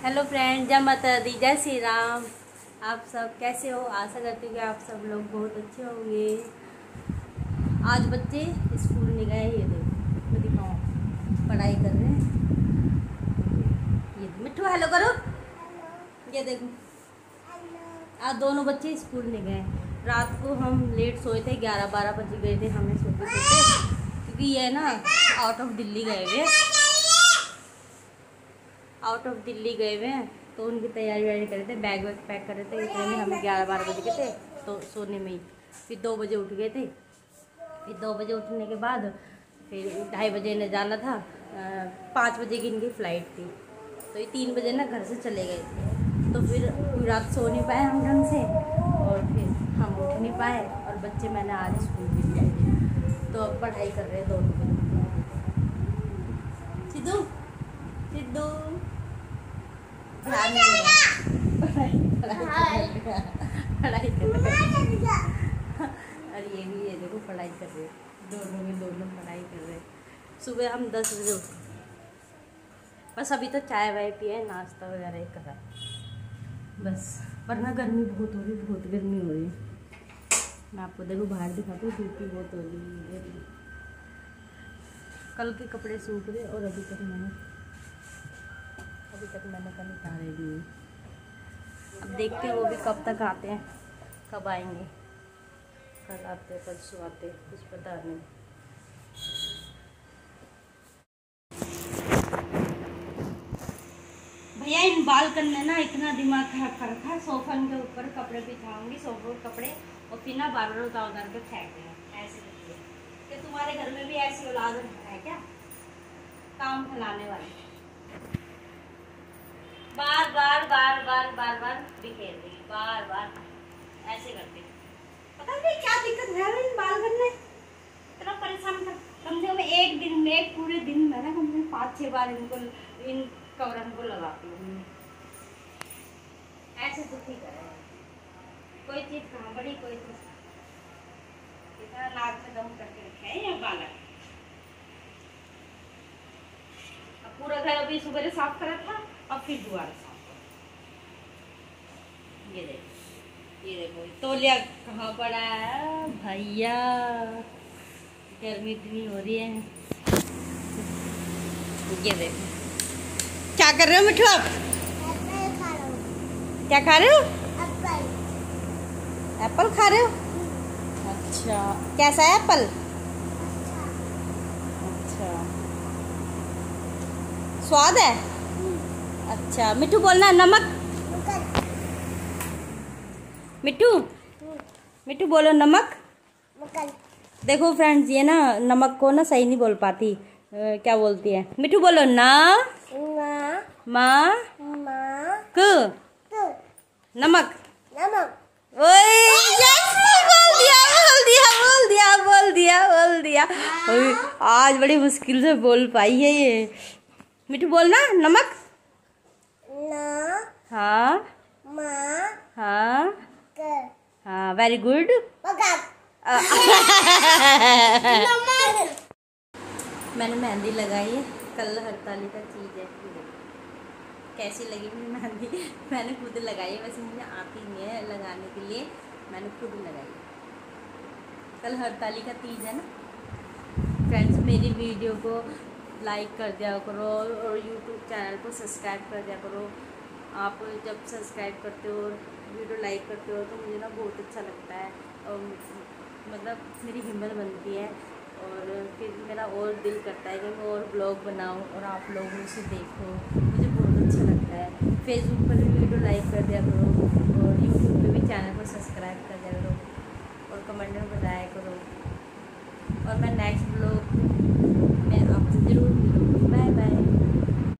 Hello friend, जय माता दी, जय श्री राम। आप सब कैसे हो? आशा करती हूँ कि आप सब लोग बहुत अच्छे होंगे। आज बच्चे स्कूल नहीं गए। ये देखो, मैं दिखाऊँ, पढ़ाई कर रहे हैं। ये मिट्ठू हेलो करो। ये देखो, आज दोनों बच्चे स्कूल नहीं गए। रात को हम लेट सोए थे, 11-12 बजे गए थे हमें सोते सोते, क्योंकि ये ना आउट ऑफ दिल्ली गए हुए हैं। तो उनकी तैयारी वैयारी कर रहे थे, बैग वैग पैक कर रहे थे। इतने में हमें 11-12 बजे के थे, तो सोने में ही फिर 2 बजे उठ गए थे। फिर 2 बजे उठने के बाद फिर 2:30 बजे इन्हें जाना था। 5 बजे की इनकी फ़्लाइट थी, तो ये 3 बजे ना घर से चले गए थे। तो फिर पूरी रात सो नहीं पाए हम ढंग से, और फिर हम उठ नहीं पाए। और बच्चे मैंने आज स्कूल भी भेजे, तो अब पढ़ाई कर रहे हैं दोनों। सिद्धू सिद्धू पढ़ाई कर रहे। और ये भी, ये देखो पढ़ाई कर रहे, दोनों पढ़ाई कर रहे। सुबह हम 10 बजे उठे, बस अभी तो चाय वाय पिए, नाश्ता वगैरह ही करा बस। वरना गर्मी बहुत हो रही, बहुत गर्मी हो रही। मैं आपको देखो बाहर दिखाती हूँ, धूप भी बहुत हो रही है। कल के कपड़े सूख रहे और अभी तक मैंने कल उतारे नहीं। अब देखते हैं वो भी कब तक आते हैं, कब आएंगे। कल आते परसों आते, कुछ पता नहीं। भैया इन बालकन में ना इतना दिमाग खराब कर रखा है। सोफन के ऊपर कपड़े बिछाऊंगी, सोफे पर कपड़े, और फिर ना बार उतार के फेंक देंगे ऐसे करके। कि तुम्हारे घर में भी ऐसी औलाद है क्या, काम फैलाने वाली? बार बार बिखेर देगी, बार ऐसे करते। पता नहीं क्या दिक्कत है इन बालकन में, इतना परेशान कर। कम से कम एक दिन में, एक पूरे दिन में ना कम से कम 5-6 बार इन कवरन को लगाती हूँ। ऐसे तो ठीक है, कोई चीज कहाँ बड़ी, कोई चीज इतना नाक से दम करके रखे हैं ये बालक। अब पूरा घर अभी सुबह साफ करा था, अब फिर दोबारा साफ। ये देखो तौलिया कहाँ पड़ा है भैया, गर्मी इतनी हो रही है। ये देखो, क्या कर रहे हो मिठू आप? क्या खा रहे हो? एप्पल खा रहे हो? अच्छा, कैसा है एप्पल? अच्छा, स्वाद है? अच्छा, मिठू बोलना नमक। मिठू बोलो नमक। देखो फ्रेंड्स, ये ना नमक को ना सही नहीं बोल पाती। क्या बोलती है? मिठू बोलो ना माँ क नमक। बोल दिया। आज बड़ी मुश्किल से बोल पाई है ये। मिठू बोलना नमक। हाँ हाँ, वेरी गुड। मैंने मेहंदी लगाई है, कल हरताली का चीज़ है। कैसी लगी मेरी मेहंदी? मैंने खुद लगाई है, वैसे मुझे आती नहीं है लगाने के लिए, मैंने खुद लगाई है। कल हरताली का तीज है ना फ्रेंड्स। मेरी वीडियो को लाइक कर दिया करो और यूट्यूब चैनल को सब्सक्राइब कर दिया करो। आप जब सब्सक्राइब करते हो और वीडियो लाइक करते हो तो मुझे ना बहुत अच्छा लगता है, और मतलब मेरी हिम्मत बनती है, और फिर मेरा और दिल करता है कि मैं और ब्लॉग बनाऊं और आप लोग उसे देखो। मुझे बहुत अच्छा लगता है। फेसबुक पर भी वीडियो लाइक कर दिया करो, और यूट्यूब पे भी चैनल को सब्सक्राइब कर दिया करो, और कमेंट में बताया करो। और मैं नेक्स्ट ब्लॉग